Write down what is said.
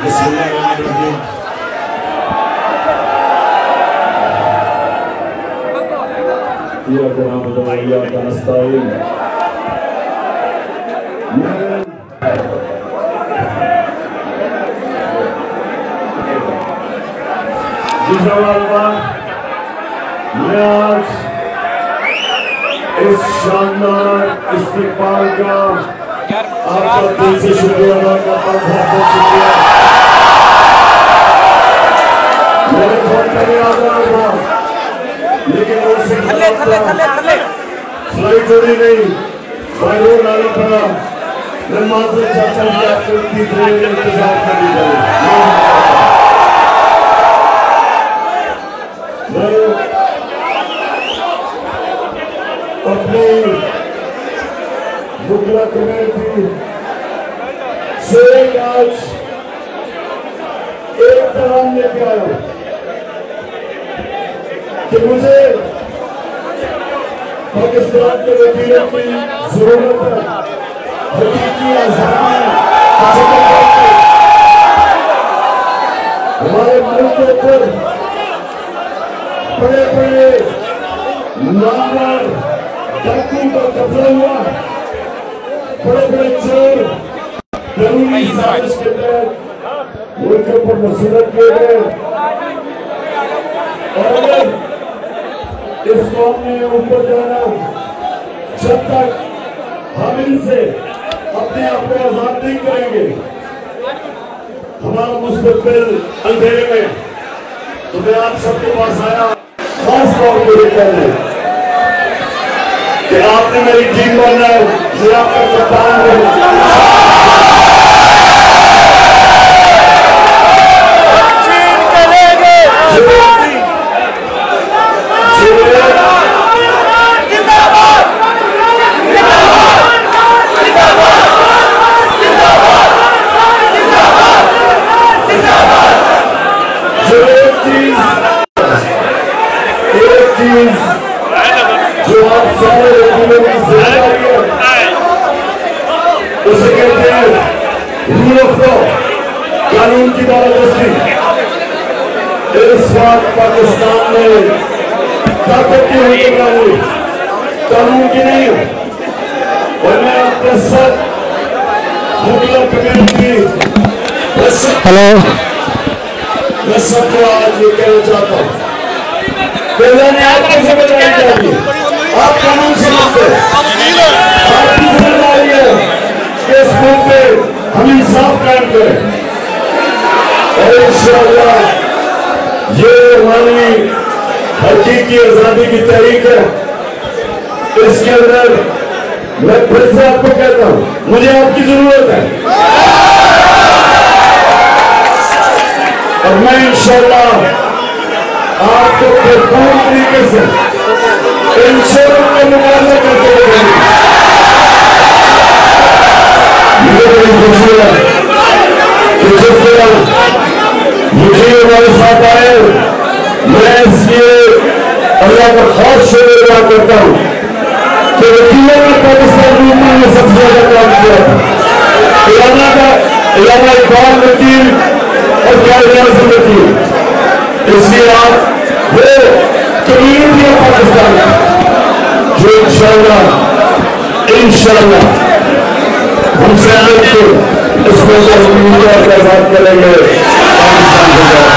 गुजरांवाला मैं आज इस शानदार इस्तेमाल का आपका दिल से शुक्रिया अदा करता हूँ। बहुत बहुत शुक्रिया। मैंने बहुत पहले आ रहा था लेकिन वो फ्लाइट जोड़ी नहीं बाइरोड लाना पड़ा। मैं माजरे चाचा की आपको इतनी देर इंतजार करनी पड़ी। अपनी बुकला कमेटी से आज एक पैगाम लेके आया कि मुझे पाकिस्तान के वकीलों की जरूरत है। हकीकी आजादी हमारे मुल्क के ऊपर बड़े बड़े नामवर डाकू का कब्जा हुआ। बड़े बड़े चोर कानूनी साजिश के तहत मुल्क के ऊपर मुसल्लत किए गए। और अगर इस कौम ने ऊपर जाना, जब तक हम इनसे अपने आप को आजाद नहीं करेंगे हमारा मुस्तकबिल अंधेरे में। तो मैं आप सबके पास आया खास तौर पर ये कहने कि आपने मेरी टीम बनना है। मैं आपका कप्तान हूं। जो आप सारे वकीलों की जिम्मेदारी है उसे कहते हैं रूल ऑफ लॉ, कानून की बालादस्ती। इस बात पाकिस्तान में ताकत की हुक्मरानी कानून की नहीं है। और मैं आपके साथ मुगला कमेटी हेलो मैं सबको आज ये कहना चाहता हूँ ने आपको समझानी चाहिए। आप कानून समझते हैं, आपकी जिम्मेदारी है कि इस मुल्क पे हम इंसाफ कायम करें। और इंशाअल्लाह ये हमारी हकीकी आजादी की तहरीक है। इसके अंदर मैं फिर से आपको कहता हूँ मुझे आपकी जरूरत है। और मैं इंशाअल्लाह आपको भरपूर तरीके से इन शोरों का मुकाबला करते हुए मुझे बड़ी खुशी है कि जिस तरह मुझे हमारे साथ आए मैं इसलिए अल्लाह का खास शुक्र अदा करता हूँ कि वकीलों ने पाकिस्तान गवर्नमेंट में सबसे ज्यादा काम किया था। इलामा इकबाल वकील और कायद वकील, इसलिए आप वो कम्युनिटी है पाकिस्तान जो इंशाअल्लाह हमसे आगे इसको आजाद करेंगे पाकिस्तान को।